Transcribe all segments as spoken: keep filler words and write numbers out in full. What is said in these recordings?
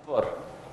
فار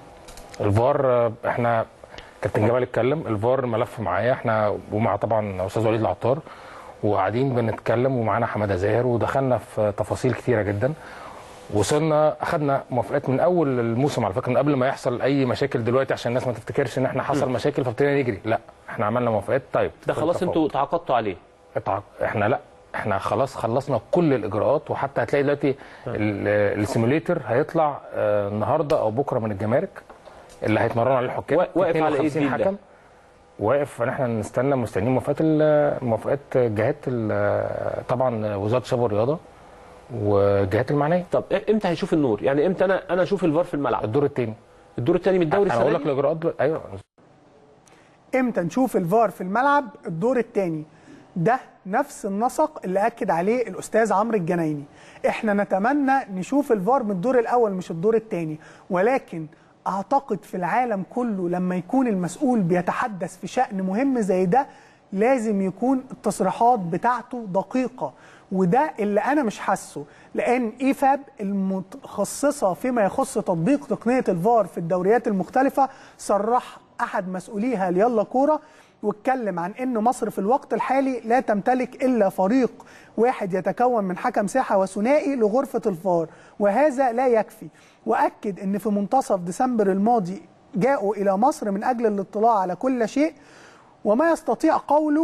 الفار احنا كابتن جمال اتكلم. الفار ملف معايا احنا ومع طبعا استاذ وليد العطار، وقاعدين بنتكلم ومعانا حماده زاهر، ودخلنا في تفاصيل كتيره جدا. وصلنا اخذنا موافقات من اول الموسم على فكره، من قبل ما يحصل اي مشاكل دلوقتي، عشان الناس ما تفتكرش ان احنا حصل مشاكل فابتدينا نجري. لا، احنا عملنا موافقات. طيب ده خلاص انتوا تعاقدتوا عليه؟ احنا لا احنا خلاص خلصنا كل الاجراءات، وحتى هتلاقي دلوقتي السيموليتر هيطلع النهارده او بكره من الجمارك اللي هيتمرنوا عليه الحكام. واقف على ايه حكم واقف، فاحنا نستنى مستنيين موافقات موافقات جهات طبعا وزاره الشباب والرياضه والجهات المعنيه. طب امتى هيشوف النور؟ يعني امتى انا انا اشوف الفار في الملعب؟ الدور الثاني. الدور الثاني من الدوري السنه دي؟ انا اقول لك الاجراءات. ايوه. امتى نشوف الفار في الملعب؟ الدور الثاني. ده نفس النسق اللي اكد عليه الاستاذ عمرو الجنايني. احنا نتمنى نشوف الفار من الدور الاول مش الدور الثاني، ولكن اعتقد في العالم كله لما يكون المسؤول بيتحدث في شأن مهم زي ده لازم يكون التصريحات بتاعته دقيقة، وده اللي انا مش حاسه، لان ايفاب المتخصصة فيما يخص تطبيق تقنية الفار في الدوريات المختلفة صرح احد مسؤوليها ليلا كورة واتكلم عن ان مصر في الوقت الحالي لا تمتلك الا فريق واحد يتكون من حكم ساحه وثنائي لغرفه الفار، وهذا لا يكفي. واكد ان في منتصف ديسمبر الماضي جاءوا الى مصر من اجل الاطلاع على كل شيء، وما يستطيع قوله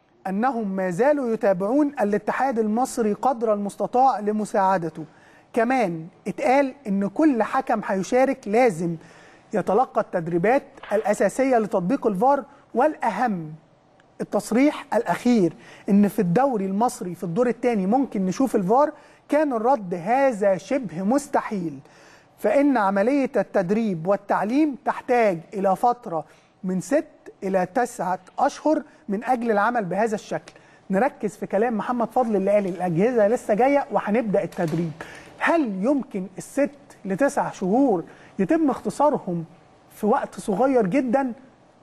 انهم ما زالوا يتابعون الاتحاد المصري قدر المستطاع لمساعدته. كمان اتقال ان كل حكم هيشارك لازم يتلقى التدريبات الاساسيه لتطبيق الفار، والأهم التصريح الأخير إن في الدوري المصري في الدور الثاني ممكن نشوف الفار، كان الرد هذا شبه مستحيل، فإن عملية التدريب والتعليم تحتاج إلى فترة من ست إلى تسعة أشهر من أجل العمل بهذا الشكل. نركز في كلام محمد فضل اللي قال الأجهزة لسه جاية وهنبدأ التدريب. هل يمكن الست لتسع شهور يتم اختصارهم في وقت صغير جدا؟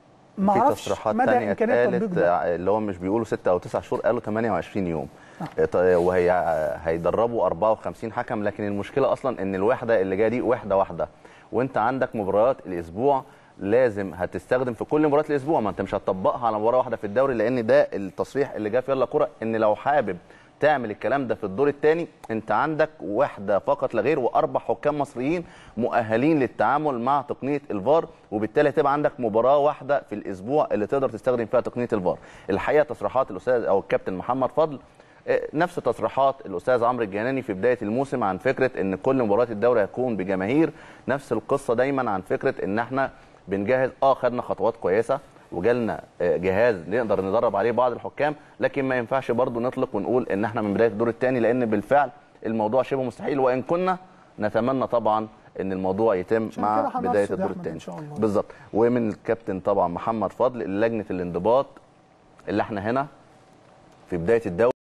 ما في تصريحات ثانيه اتقالت اللي هو مش بيقولوا ستة او تسعة شهور، قالوا ثمانية وعشرين يوم. آه. وهي هيدربوا أربعة وخمسين حكم، لكن المشكله اصلا ان الوحده اللي جايه دي وحده واحده، وانت عندك مباريات الاسبوع لازم هتستخدم في كل مباريات الاسبوع، ما انت مش هتطبقها على مباراه واحده في الدوري، لان ده التصريح اللي جه في يلا كوره ان لو حابب تعمل الكلام ده في الدور الثاني انت عندك وحده فقط لا غير واربع حكام مصريين مؤهلين للتعامل مع تقنيه الفار، وبالتالي هتبقى عندك مباراه واحده في الاسبوع اللي تقدر تستخدم فيها تقنيه الفار. الحقيقه تصريحات الاستاذ او الكابتن محمد فضل نفس تصريحات الاستاذ عمرو الجناني في بدايه الموسم عن فكره ان كل مباريات الدوري هتكون بجماهير، نفس القصه دايما عن فكره ان احنا بنجهز. اه خدنا خطوات كويسه وجالنا جهاز نقدر ندرب عليه بعض الحكام، لكن ما ينفعش برضو نطلق ونقول ان احنا من بدايه الدور الثاني، لان بالفعل الموضوع شبه مستحيل، وان كنا نتمنى طبعا ان الموضوع يتم مع بدايه الدور الثاني بالظبط. ومن الكابتن طبعا محمد فضل لجنه الانضباط اللي احنا هنا في بدايه الدوري